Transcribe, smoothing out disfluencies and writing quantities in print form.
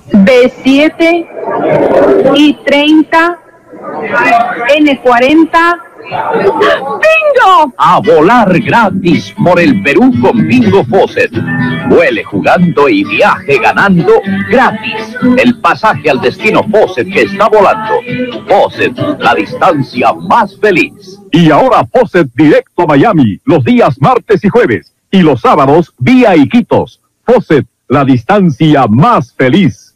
B7, I30, N40. ¡Bingo! A volar gratis por el Perú con Bingo Fawcett. Vuele jugando y viaje ganando gratis. El pasaje al destino Fawcett que está volando. Fawcett, la distancia más feliz. Y ahora Fawcett directo a Miami, los días martes y jueves. Y los sábados vía Iquitos. Fawcett, la distancia más feliz.